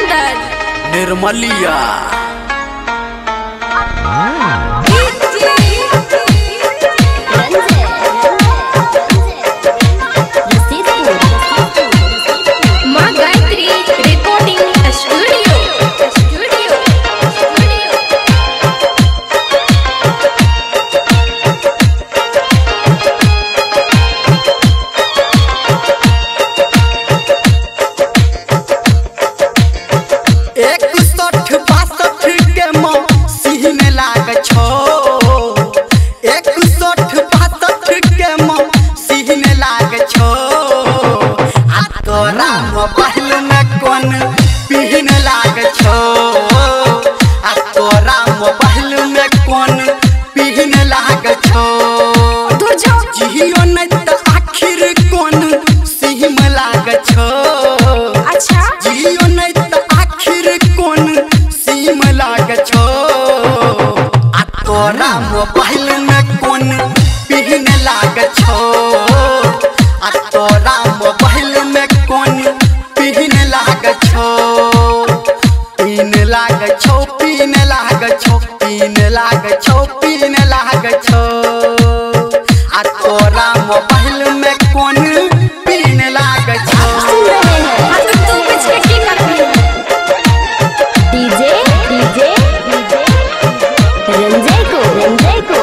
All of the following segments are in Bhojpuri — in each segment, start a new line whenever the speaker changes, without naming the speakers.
धुरंधर
निर्मलिया
माँ गायत्री रिकॉर्डिंग स्टूडियो।
मोबाइल में कौन पीन लाग छो आ तोरा मोबाइल में कौन पीन लाग छो जियो नहीं तो आखिर कौन सिम लाग छो।
अच्छा
जियो नहीं तो आखिर कौन सिम लाग छो आ तोरा मोबाइल में कौन पीन लाग छो आ तोरा मोबाइल में कौन पीन लाग छो पीन लाग छो पीन लाग छो पीन लाग छो पीन लाग छो आ तोरा मोबाइल में कौन पीन लाग छो।
डीजे डीजे रंजय को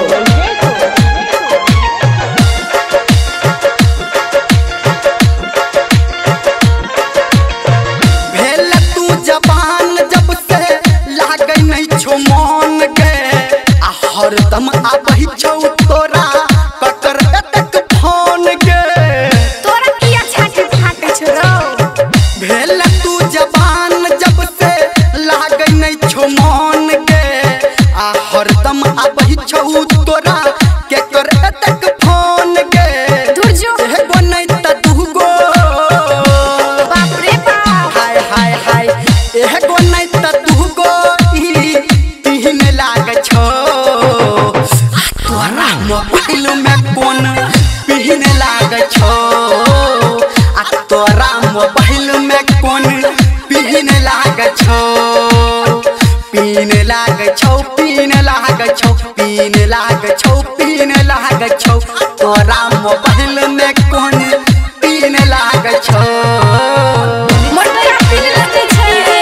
भेल तू जबान जब से लाग नहीं छो मन के आ हरदम आबही छौ तोरा ककर तक फोन के
तोरा किया छाती फाटे छोरो।
भेल तू जबान जब से लाग नहीं छो मन के आ हरदम आबही छौ तोरा के कर तक फोन के
धुरजो
एगो नहीं त दूगो
बाप रे बाप
हाय हाय हाय एगो नहीं त दूगो ई तीन लाग छो आ तोरा मोबाइल में कौन पीन लाग छो आ तोरा मोबाइल में कौन पीन लाग छो पीन लाग छो पीन लाग छो पीन लाग छो पीन लाग छो तोरा मोबाइल में कौन पीन लाग छो।
मोटका पीन लगे छै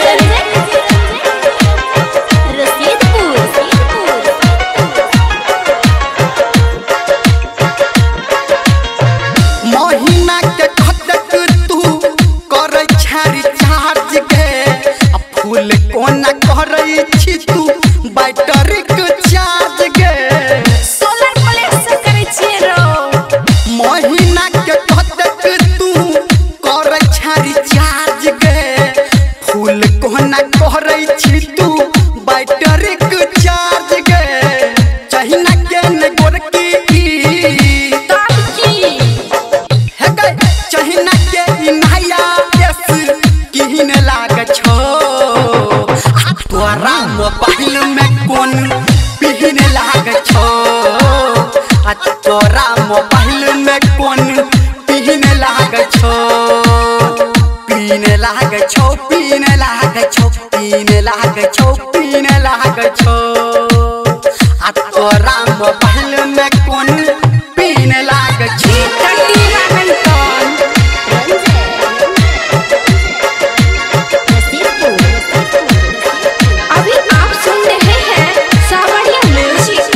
रसीदपुर
महीना के खतक तू करे छारी चार्ज के आ फूल कोना करे छी तू बैटरी के चार्ज के
सोलर प्लेट से करे छिए रो।
महीना के खतक तू करे छारी चार्ज के फूल कोना करे छी तू बैटरी के चार्ज के चहिना के ने गोरकी
तब की
चहिना के इनाया यस किन लाग छो आ तोरा मोबाइल में कौन पीन लाग छो आ तोरा मोबाइल में कौन पीन लाग छो पीन लाग छो पीन लाग छो पीन लाग छो पीन लाग छो आ तोरा मोबाइल में कौन पीन लाग छो।
टट्टी लागल तन अभी आप सुन रहे हैं सावरिया म्यूजिक।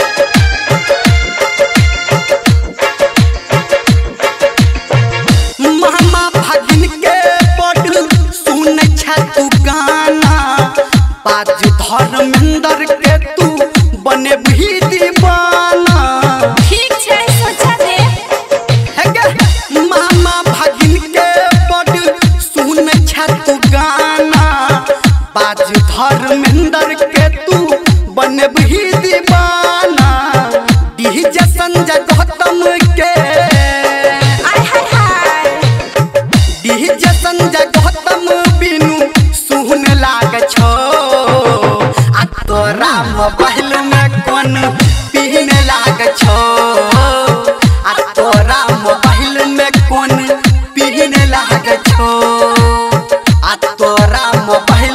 मामा भागिन के पढ़ सुन छ तू गाना बाज धर्मेंद्र के तू बने भी दीवाना।
ठीक छै सोचा दे
है गे मामा भागिन के पढ़ सुन छ तू गाना बाज धर्मेंद्र के तू बने भी दीवाना। डीजे संजय गौतम के
आय हाय हाय
डीजे संजय गौतम बिनु सुन लाग छो आ तोरा मोबाइल में कौन पीन लाग छो आ तोरा मोबाइल में कौन पीन लाग छो आ तोरा मोबाइल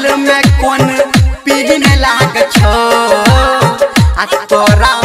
आ तोरा